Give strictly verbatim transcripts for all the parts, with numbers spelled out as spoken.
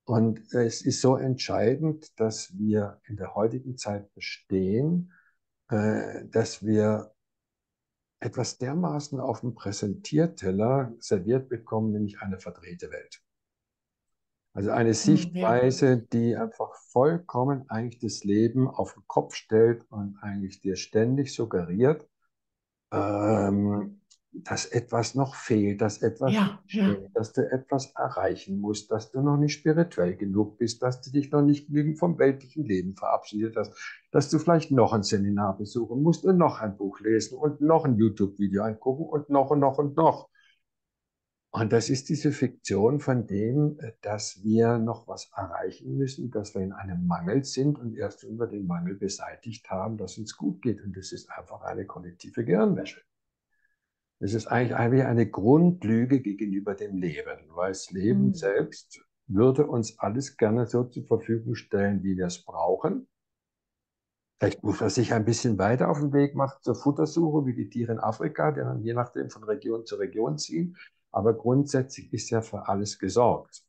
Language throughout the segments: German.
Und es ist so entscheidend, dass wir in der heutigen Zeit verstehen, äh, dass wir etwas dermaßen auf dem Präsentierteller serviert bekommen, nämlich eine verdrehte Welt. Also eine Hm, ja, Sichtweise, die einfach vollkommen eigentlich das Leben auf den Kopf stellt und eigentlich dir ständig suggeriert, ähm, dass etwas noch fehlt, dass etwas nicht ja, ja. stimmt, dass du etwas erreichen musst, dass du noch nicht spirituell genug bist, dass du dich noch nicht genügend vom weltlichen Leben verabschiedet hast, dass du vielleicht noch ein Seminar besuchen musst und noch ein Buch lesen und noch ein YouTube-Video angucken und noch und noch und noch. Und das ist diese Fiktion von dem, äh, dass wir noch was erreichen müssen, dass wir in einem Mangel sind und erst wenn wir den Mangel beseitigt haben, dass uns gut geht. Und das ist einfach eine kollektive Gehirnwäsche. Es ist eigentlich eigentlich eine Grundlüge gegenüber dem Leben, weil das Leben Hm. selbst würde uns alles gerne so zur Verfügung stellen, wie wir es brauchen. Vielleicht muss man sich ein bisschen weiter auf den Weg machen zur Futtersuche, wie die Tiere in Afrika, die dann je nachdem von Region zu Region ziehen. Aber grundsätzlich ist ja für alles gesorgt.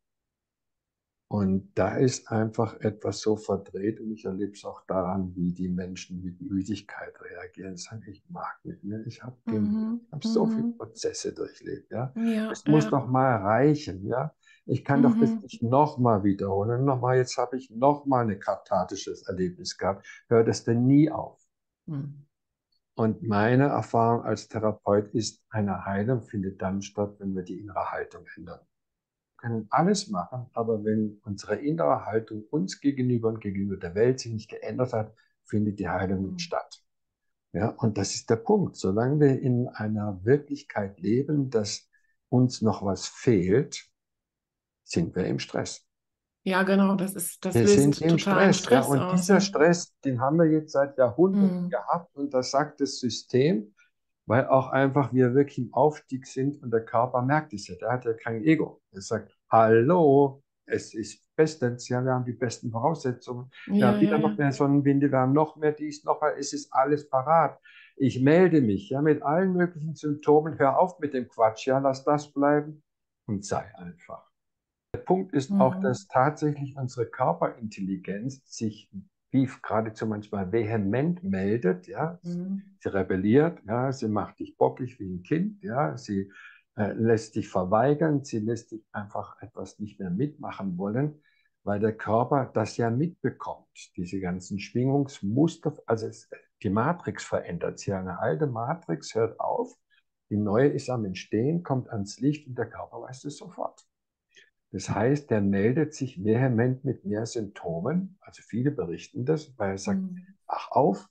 Und da ist einfach etwas so verdreht und ich erlebe es auch daran, wie die Menschen mit Müdigkeit reagieren. Sagen, ich mag nicht mehr, ich habe Mhm. ich hab so viele Mhm. Prozesse durchlebt. Ja. Ja, Es muss ja. doch mal reichen. Ja. Ich kann doch das Mhm. nicht nochmal wiederholen. Nochmal, jetzt habe ich nochmal ein kathartisches Erlebnis gehabt. Hört es denn nie auf? Hm. Und meine Erfahrung als Therapeut ist, eine Heilung findet dann statt, wenn wir die innere Haltung ändern. Können alles machen, aber wenn unsere innere Haltung uns gegenüber und gegenüber der Welt sich nicht geändert hat, findet die Heilung nicht Hm. statt. Ja, und das ist der Punkt. Solange wir in einer Wirklichkeit leben, dass uns noch was fehlt, sind wir im Stress. Ja, genau, das ist, das Wir sind löst im totalen Stress, ja, Stress und aus, dieser ja. Stress, den haben wir jetzt seit Jahrhunderten Hm. gehabt und das sagt das System, weil auch einfach wir wirklich im Aufstieg sind und der Körper merkt es ja, der hat ja kein Ego. Er sagt, hallo, es ist bestens, ja, wir haben die besten Voraussetzungen, wir Ja, haben ja, wieder noch ja. mehr Sonnenwinde, wir haben noch mehr dies, noch mehr, es ist alles parat. Ich melde mich, ja, mit allen möglichen Symptomen, hör auf mit dem Quatsch, ja, lass das bleiben und sei einfach. Punkt ist auch, Mhm. dass tatsächlich unsere Körperintelligenz sich, wie geradezu manchmal vehement meldet, ja. Mhm. Sie rebelliert, ja, sie macht dich bockig wie ein Kind, ja, sie äh, lässt dich verweigern, sie lässt dich einfach etwas nicht mehr mitmachen wollen, weil der Körper das ja mitbekommt, diese ganzen Schwingungsmuster, also es, die Matrix verändert sich. Eine alte Matrix hört auf, die neue ist am Entstehen, kommt ans Licht und der Körper weiß es sofort. Das heißt, der meldet sich vehement mit mehr Symptomen, also viele berichten das, weil er sagt, Mhm. ach auf,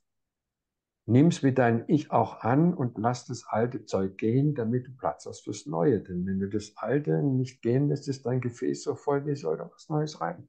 nimm's wie dein Ich auch an und lass das alte Zeug gehen, damit du Platz hast fürs Neue. Denn wenn du das Alte nicht gehen lässt, ist dein Gefäß so voll, wie soll da was Neues rein?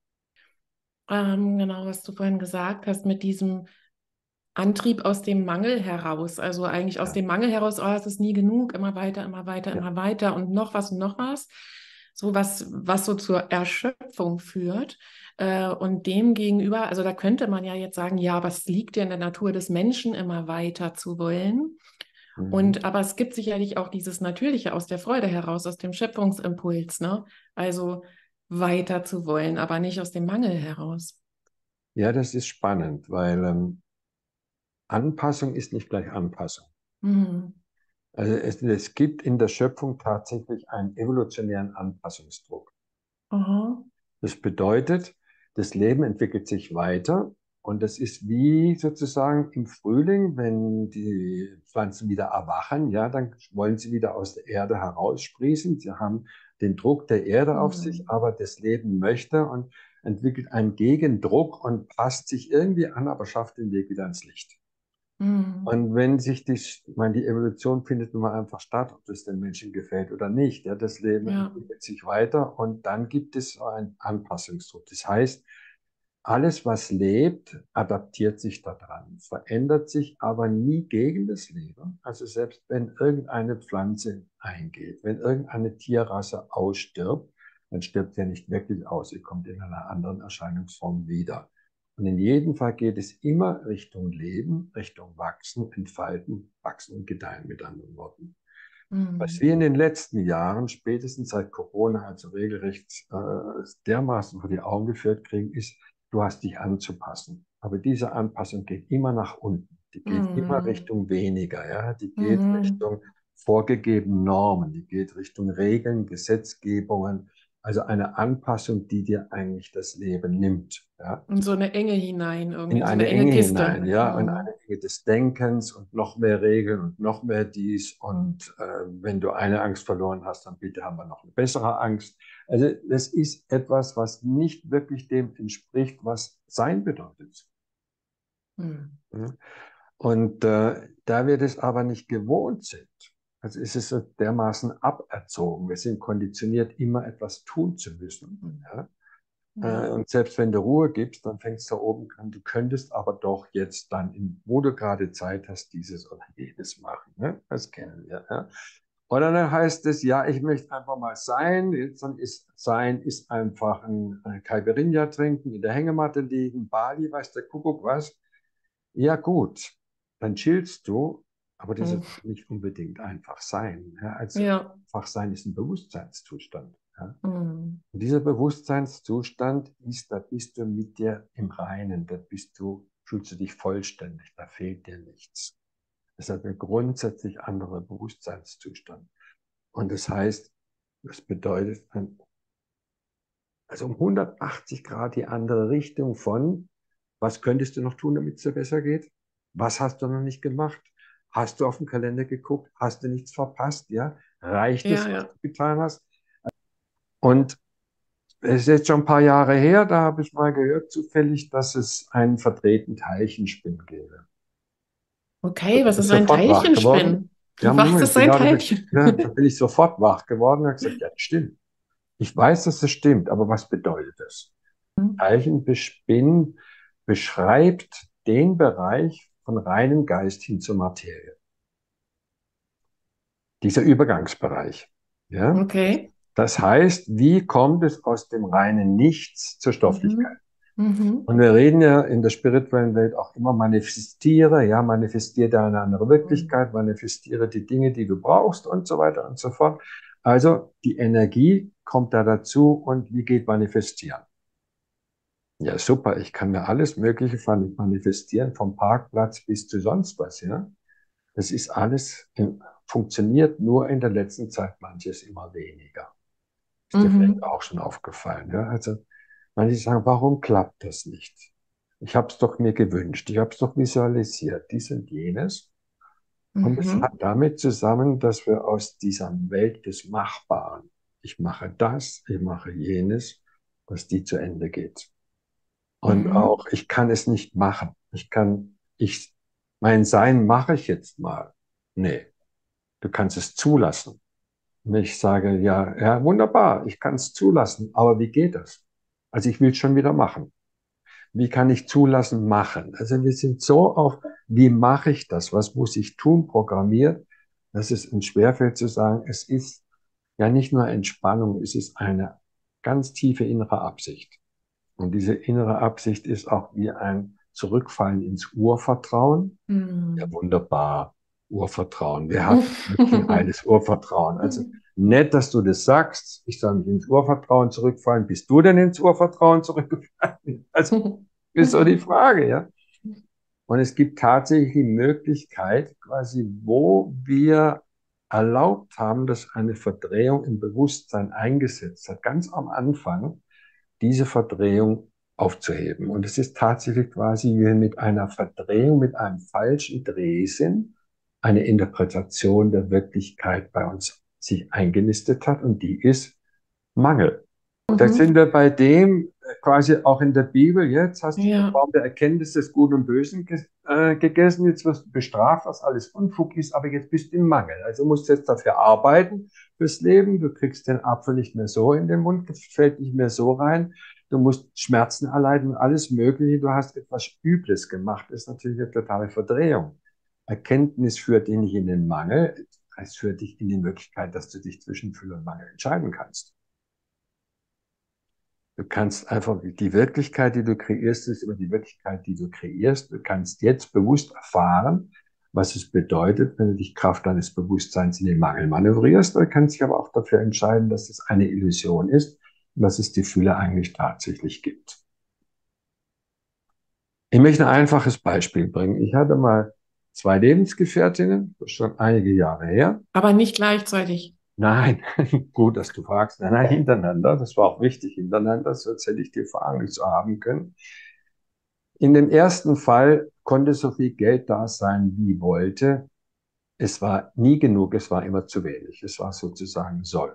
Ähm, genau, was du vorhin gesagt hast, mit diesem Antrieb aus dem Mangel heraus. Also eigentlich aus Ja, dem Mangel heraus, oh, es ist nie genug, immer weiter, immer weiter, ja. immer weiter und noch was und noch was. So was, was so zur Erschöpfung führt. Äh, und dem gegenüber, also da könnte man ja jetzt sagen, ja, aber es liegt ja in der Natur des Menschen, immer weiter zu wollen. Mhm. Und aber es gibt sicherlich auch dieses Natürliche aus der Freude heraus, aus dem Schöpfungsimpuls, ne? Also weiter zu wollen, aber nicht aus dem Mangel heraus. Ja, das ist spannend, weil ähm, Anpassung ist nicht gleich Anpassung. Mhm. Also es, es gibt in der Schöpfung tatsächlich einen evolutionären Anpassungsdruck. Aha. Das bedeutet, das Leben entwickelt sich weiter und das ist wie sozusagen im Frühling, wenn die Pflanzen wieder erwachen, ja, dann wollen sie wieder aus der Erde heraussprießen. Sie haben den Druck der Erde auf sich, Mhm. aber das Leben möchte und entwickelt einen Gegendruck und passt sich irgendwie an, aber schafft den Weg wieder ans Licht. Mhm. Und wenn sich die, ich meine, die Evolution findet nun mal einfach statt, ob das den Menschen gefällt oder nicht. Ja, das Leben Ja. entwickelt sich weiter und dann gibt es so einen Anpassungsdruck. Das heißt, alles, was lebt, adaptiert sich daran, verändert sich aber nie gegen das Leben. Also selbst wenn irgendeine Pflanze eingeht, wenn irgendeine Tierrasse ausstirbt, dann stirbt sie ja nicht wirklich aus, sie kommt in einer anderen Erscheinungsform wieder. Und in jedem Fall geht es immer Richtung Leben, Richtung Wachsen, Entfalten, Wachsen und Gedeihen mit anderen Worten. Was Mhm. wir in den letzten Jahren, spätestens seit Corona, also regelrecht äh, dermaßen vor die Augen geführt kriegen, ist, du hast dich anzupassen. Aber diese Anpassung geht immer nach unten. Die geht immer Mhm. Richtung weniger. Ja? Die geht Mhm. Richtung vorgegebenen Normen. Die geht Richtung Regeln, Gesetzgebungen. Also eine Anpassung, die dir eigentlich das Leben nimmt. Ja? In so eine Enge hinein, irgendwie, In in so eine eine enge Enge hinein, Kiste. ja, und Mhm. eine Enge des Denkens und noch mehr Regeln und noch mehr dies. Und äh, wenn du eine Angst verloren hast, dann bitte haben wir noch eine bessere Angst. Also das ist etwas, was nicht wirklich dem entspricht, was Sein bedeutet. Mhm. Ja. Und äh, da wir das aber nicht gewohnt sind, also ist es so dermaßen aberzogen. Wir sind konditioniert, immer etwas tun zu müssen. Mhm. Ja. Äh, Ja. Und selbst wenn du Ruhe gibst, dann fängst du da oben an. Du könntest aber doch jetzt dann, in, wo du gerade Zeit hast, dieses oder jenes machen. Ne? Das kennen wir. Ja? Oder dann heißt es, ja, ich möchte einfach mal sein. Jetzt dann ist sein ist einfach ein, ein Caipirinha trinken, in der Hängematte liegen, Bali, weiß der Kuckuck was. Ja gut, dann chillst du, aber das Mhm. ist nicht unbedingt einfach sein. Ja? Also Ja. einfach sein ist ein Bewusstseinszustand. Ja? Mhm. Und dieser Bewusstseinszustand ist, da bist du mit dir im Reinen, da bist du, fühlst du dich vollständig, da fehlt dir nichts. Das ist ein grundsätzlich anderer Bewusstseinszustand. Und das heißt, das bedeutet, also um hundertachtzig Grad die andere Richtung von, was könntest du noch tun, damit es dir besser geht? Was hast du noch nicht gemacht? Hast du auf den Kalender geguckt? Hast du nichts verpasst? Ja? Reicht Ja, es, was ja. du getan hast? Und es ist jetzt schon ein paar Jahre her, da habe ich mal gehört, zufällig, dass es einen verdrehten Teilchenspin gäbe. Da Okay, bin was ich ist ein sofort wach geworden. Teilchenspinn? Ja, Was Moment, ist ein genau, da bin, Teilchen? ja, da bin ich sofort wach geworden und habe gesagt, ja, das stimmt. Ich weiß, dass das stimmt, aber was bedeutet das? Teilchenspin beschreibt den Bereich von reinem Geist hin zur Materie. Dieser Übergangsbereich. Ja? Okay. Das heißt, wie kommt es aus dem reinen Nichts zur Stofflichkeit? Mhm. Mhm. Und wir reden ja in der spirituellen Welt auch immer manifestiere, ja, manifestiere eine andere Mhm. Wirklichkeit, manifestiere die Dinge, die du brauchst und so weiter und so fort. Also die Energie kommt da dazu und wie geht manifestieren? Ja, super, ich kann mir alles Mögliche manifestieren, vom Parkplatz bis zu sonst was, ja. Das ist alles, im- funktioniert nur in der letzten Zeit manches immer weniger. Ist dir vielleicht Mhm. auch schon aufgefallen, ja? Also manche sagen, warum klappt das nicht? Ich habe es doch mir gewünscht, ich habe es doch visualisiert, dies und jenes. Und es hat Mhm. damit zusammen, dass wir aus dieser Welt des Machbaren, ich mache das, ich mache jenes, dass die zu Ende geht. Und Mhm. auch, ich kann es nicht machen. Ich kann, ich, mein Sein mache ich jetzt mal. Nee, du kannst es zulassen. Und ich sage, ja, ja, wunderbar, ich kann es zulassen, aber wie geht das? Also ich will es schon wieder machen. Wie kann ich zulassen, machen? Also wir sind so auf, wie mache ich das? Was muss ich tun, programmiert, dass es uns schwerfällt zu sagen, es ist ja nicht nur Entspannung, es ist eine ganz tiefe innere Absicht. Und diese innere Absicht ist auch wie ein Zurückfallen ins Urvertrauen. Ja, Mhm. wunderbar. Urvertrauen. Wer hat wirklich ein reines Urvertrauen? Also nett, dass du das sagst. Ich soll mich ins Urvertrauen zurückfallen. Bist du denn ins Urvertrauen zurückgefallen? Also ist so die Frage, ja. Und es gibt tatsächlich die Möglichkeit, quasi, wo wir erlaubt haben, dass eine Verdrehung im Bewusstsein eingesetzt hat, ganz am Anfang, diese Verdrehung aufzuheben. Und es ist tatsächlich quasi wie mit einer Verdrehung, mit einem falschen Drehsinn, eine Interpretation der Wirklichkeit bei uns sich eingenistet hat. Und die ist Mangel. Da sind Mhm. wir bei dem, äh, quasi auch in der Bibel, jetzt hast du den Ja. Baum der Erkenntnis des Guten und Bösen ge äh, gegessen, jetzt wirst du bestraft, was alles Unfug ist, aber jetzt bist du im Mangel. Also musst du jetzt dafür arbeiten fürs Leben. Du kriegst den Apfel nicht mehr so in den Mund, fällt nicht mehr so rein. Du musst Schmerzen erleiden und alles Mögliche. Du hast etwas Übles gemacht. Das ist natürlich eine totale Verdrehung. Erkenntnis führt dich nicht in den Mangel, es führt dich in die Möglichkeit, dass du dich zwischen Fülle und Mangel entscheiden kannst. Du kannst einfach, die Wirklichkeit, die du kreierst, ist immer die Wirklichkeit, die du kreierst. Du kannst jetzt bewusst erfahren, was es bedeutet, wenn du dich Kraft deines Bewusstseins in den Mangel manövrierst. Du kannst dich aber auch dafür entscheiden, dass es eine Illusion ist und dass es die Fülle eigentlich tatsächlich gibt. Ich möchte ein einfaches Beispiel bringen. Ich hatte mal zwei Lebensgefährtinnen, das ist schon einige Jahre her. Aber nicht gleichzeitig. Nein, gut, dass du fragst. Nein, nein, hintereinander. Das war auch wichtig, hintereinander, sonst hätte ich die Fragen nicht so haben können. In dem ersten Fall konnte so viel Geld da sein, wie wollte. Es war nie genug, es war immer zu wenig. Es war sozusagen Soll.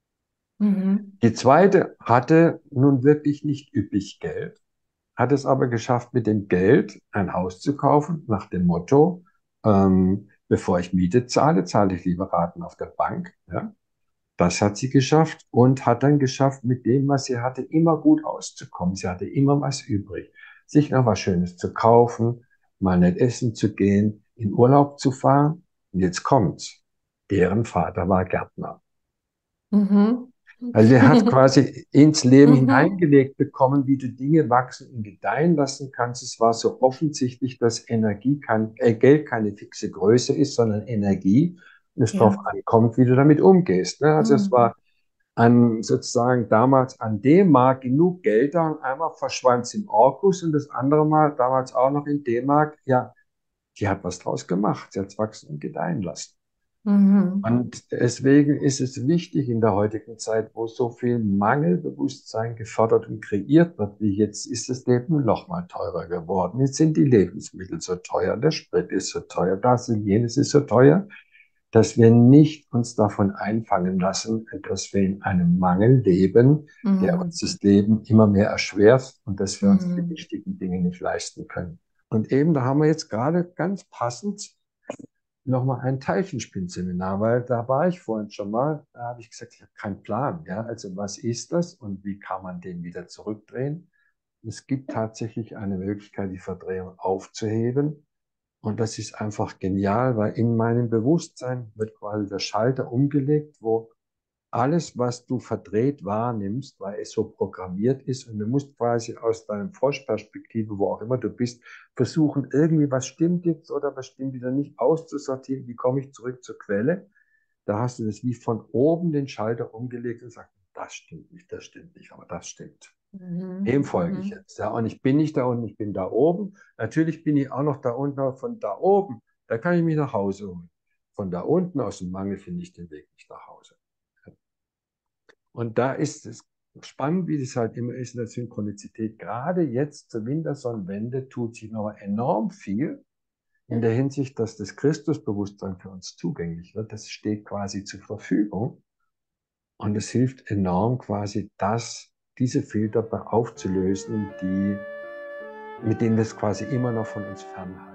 Mhm. Die zweite hatte nun wirklich nicht üppig Geld, hat es aber geschafft, mit dem Geld ein Haus zu kaufen, nach dem Motto, ähm, bevor ich Miete zahle, zahle ich lieber Raten auf der Bank. Ja? Das hat sie geschafft und hat dann geschafft, mit dem, was sie hatte, immer gut auszukommen. Sie hatte immer was übrig. Sich noch was Schönes zu kaufen, mal nett essen zu gehen, in Urlaub zu fahren. Und jetzt kommt's. Deren Vater war Gärtner. Mhm. Also der hat quasi ins Leben Mhm. hineingelegt bekommen, wie du Dinge wachsen und gedeihen lassen kannst. Es war so offensichtlich, dass Energie kein, äh, Geld keine fixe Größe ist, sondern Energie. Und es darauf Ja. ankommt, wie du damit umgehst. Ne? Also es Mhm. war an sozusagen damals an D-Mark genug Geld da und einmal verschwand es im Orkus und das andere Mal damals auch noch in D-Mark. Ja, die hat was draus gemacht. Sie hat es wachsen und gedeihen lassen. Mhm. Und deswegen ist es wichtig in der heutigen Zeit, wo so viel Mangelbewusstsein gefördert und kreiert wird, wie jetzt ist das Leben noch mal teurer geworden. Jetzt sind die Lebensmittel so teuer, der Sprit ist so teuer, das und jenes ist so teuer, dass wir nicht uns davon einfangen lassen, dass wir in einem Mangel leben, der Mhm. uns das Leben immer mehr erschwert und dass wir uns die Mhm. wichtigen Dinge nicht leisten können. Und eben, da haben wir jetzt gerade ganz passend nochmal ein Teilchenspin-Seminar, weil da war ich vorhin schon mal, da habe ich gesagt, ich habe keinen Plan, ja, also was ist das und wie kann man den wieder zurückdrehen? Es gibt tatsächlich eine Möglichkeit, die Verdrehung aufzuheben und das ist einfach genial, weil in meinem Bewusstsein wird quasi der Schalter umgelegt, wo alles, was du verdreht wahrnimmst, weil es so programmiert ist und du musst quasi aus deinem Froschperspektive, wo auch immer du bist, versuchen, irgendwie, was stimmt jetzt oder was stimmt wieder nicht, auszusortieren, wie komme ich zurück zur Quelle. Da hast du das wie von oben den Schalter umgelegt und sagst, das stimmt nicht, das stimmt nicht, aber das stimmt. Mhm. Dem folge ich Mhm. jetzt. Ja, und ich bin nicht da unten, ich bin da oben. Natürlich bin ich auch noch da unten, aber von da oben, da kann ich mich nach Hause holen. Von da unten aus dem Mangel finde ich den Weg nicht nach Hause. Und da ist es spannend, wie das halt immer ist in der Synchronizität. Gerade jetzt zur Wintersonnenwende tut sich noch enorm viel in der Hinsicht, dass das Christusbewusstsein für uns zugänglich wird. Das steht quasi zur Verfügung. Und es hilft enorm quasi, das, diese Filter aufzulösen, die, mit denen das quasi immer noch von uns fernhalten.